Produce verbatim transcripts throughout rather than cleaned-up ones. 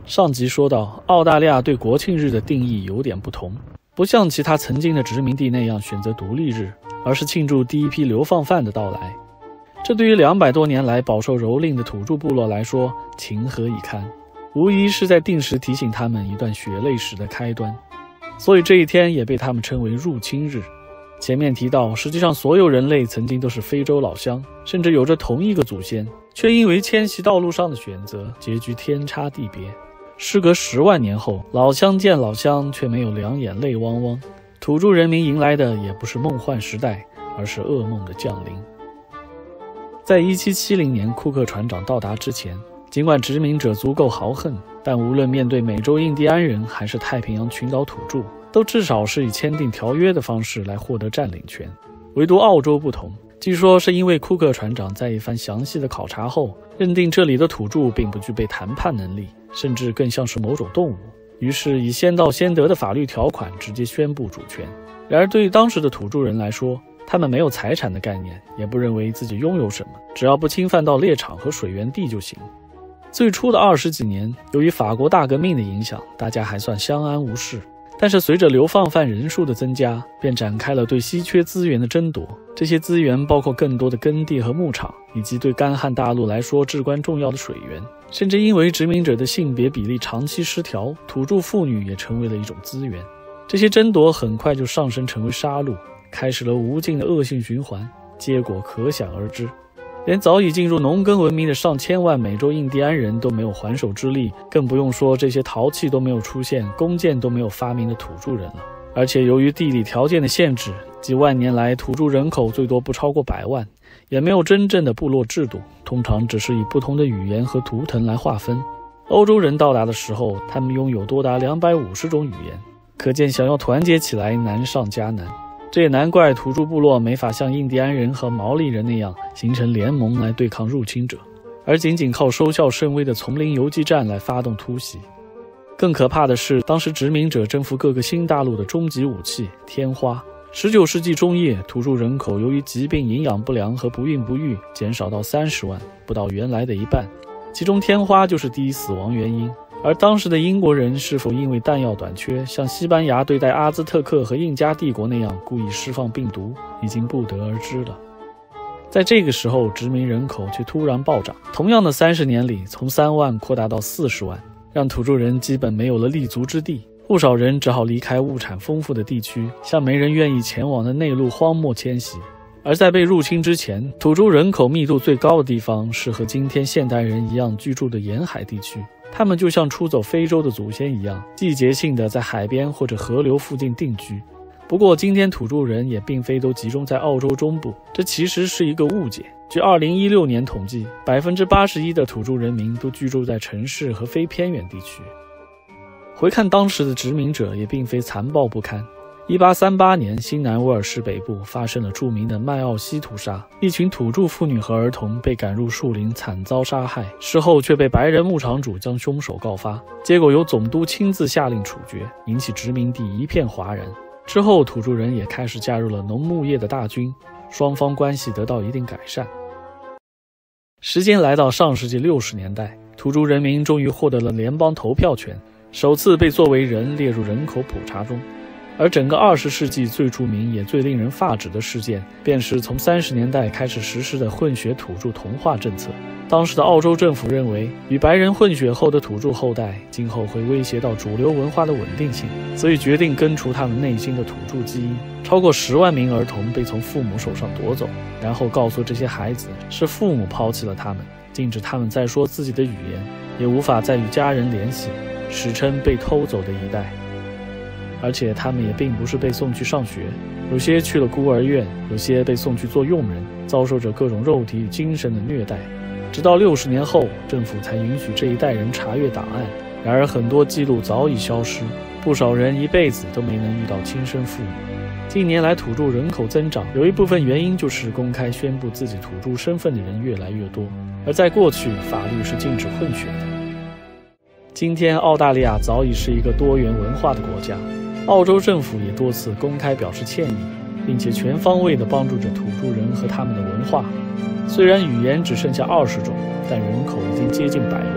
上集说到，澳大利亚对国庆日的定义有点不同，不像其他曾经的殖民地那样选择独立日，而是庆祝第一批流放犯的到来。这对于两百多年来饱受蹂躏的土著部落来说，情何以堪，无疑是在定时提醒他们一段血泪史的开端。所以这一天也被他们称为入侵日。前面提到，实际上所有人类曾经都是非洲老乡，甚至有着同一个祖先，却因为迁徙道路上的选择，结局天差地别。时隔十万年后，老乡见老乡，却没有两眼泪汪汪。土著人民迎来的也不是梦幻时代，而是噩梦的降临。在一七七零年库克船长到达之前，尽管殖民者足够豪横，但无论面对美洲印第安人还是太平洋群岛土著，都至少是以签订条约的方式来获得占领权。唯独澳洲不同，据说是因为库克船长在一番详细的考察后，认定这里的土著并不具备谈判能力，甚至更像是某种动物，于是以先到先得的法律条款直接宣布主权。然而对于当时的土著人来说，他们没有财产的概念，也不认为自己拥有什么，只要不侵犯到猎场和水源地就行。最初的二十几年，由于法国大革命的影响，大家还算相安无事。但是随着流放犯人数的增加，便展开了对稀缺资源的争夺。这些资源包括更多的耕地和牧场，以及对干旱大陆来说至关重要的水源。甚至因为殖民者的性别比例长期失调，土著妇女也成为了一种资源。这些争夺很快就上升成为杀戮，开始了无尽的恶性循环，结果可想而知。连早已进入农耕文明的上千万美洲印第安人都没有还手之力，更不用说这些陶器都没有出现、弓箭都没有发明的土著人了。而且由于地理条件的限制，几万年来土著人口最多不超过百万，也没有真正的部落制度，通常只是以不同的语言和图腾来划分。欧洲人到达的时候，他们拥有多达两百五十种语言，可见想要团结起来难上加难。这也难怪土著部落没法像印第安人和毛利人那样形成联盟来对抗入侵者，而仅仅靠收效甚微的丛林游击战来发动突袭。更可怕的是，当时殖民者征服各个新大陆的终极武器天花。十九世纪中叶，土著人口由于疾病、营养不良和不孕不育减少到三十万，不到原来的一半，其中天花就是第一死亡原因。而当时的英国人是否因为弹药短缺，像西班牙对待阿兹特克和印加帝国那样故意释放病毒，已经不得而知了。在这个时候，殖民人口却突然暴涨，同样的三十年里，从三万扩大到四十万，让土著人基本没有了立足之地。不少人只好离开物产丰富的地区，向没人愿意前往的内陆荒漠迁徙。而在被入侵之前，土著人口密度最高的地方是和今天现代人一样居住的沿海地区。他们就像出走非洲的祖先一样，季节性的在海边或者河流附近定居。不过今天土著人也并非都集中在澳洲中部，这其实是一个误解。据二零一六年统计， 百分之八十一 的土著人民都居住在城市和非偏远地区。回看当时的殖民者也并非残暴不堪。一八三八年，新南威尔士北部发生了著名的麦奥西屠杀，一群土著妇女和儿童被赶入树林，惨遭杀害，事后却被白人牧场主将凶手告发，结果由总督亲自下令处决，引起殖民地一片哗然。之后土著人也开始加入了农牧业的大军，双方关系得到一定改善。时间来到上世纪六十年代，土著人民终于获得了联邦投票权，首次被作为人列入人口普查中。而整个二十世纪最著名也最令人发指的事件，便是从三十年代开始实施的混血土著同化政策。当时的澳洲政府认为，与白人混血后的土著后代今后会威胁到主流文化的稳定性，所以决定根除他们内心的土著基因。超过十万名儿童被从父母手上夺走，然后告诉这些孩子是父母抛弃了他们，禁止他们再说自己的语言，也无法再与家人联系，史称被偷走的一代。而且他们也并不是被送去上学，有些去了孤儿院，有些被送去做佣人，遭受着各种肉体与精神的虐待。直到六十年后，政府才允许这一代人查阅档案，然而很多记录早已消失，不少人一辈子都没能遇到亲生父母。近年来土著人口增长，有一部分原因就是公开宣布自己土著身份的人越来越多，而在过去法律是禁止混血的。今天澳大利亚早已是一个多元文化的国家，澳洲政府也多次公开表示歉意，并且全方位地帮助着土著人和他们的文化。虽然语言只剩下二十种，但人口已经接近百万，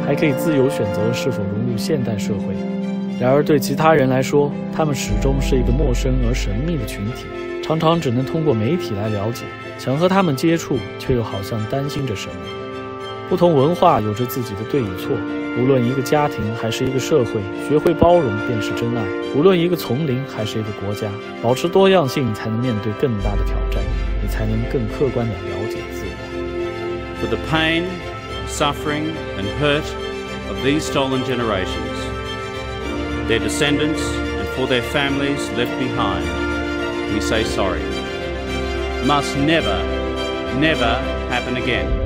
还可以自由选择是否融入现代社会。然而对其他人来说，他们始终是一个陌生而神秘的群体，常常只能通过媒体来了解，想和他们接触，却又好像担心着什么。不同文化有着自己的对与错，无论一个家庭还是一个社会，学会包容便是真爱。无论一个丛林还是一个国家，保持多样性才能面对更大的挑战，你才能更客观地了解自我。 For the pain, suffering, and hurt of these stolen generations, their descendants, and for their families left behind, we say sorry. Must never, never happen again.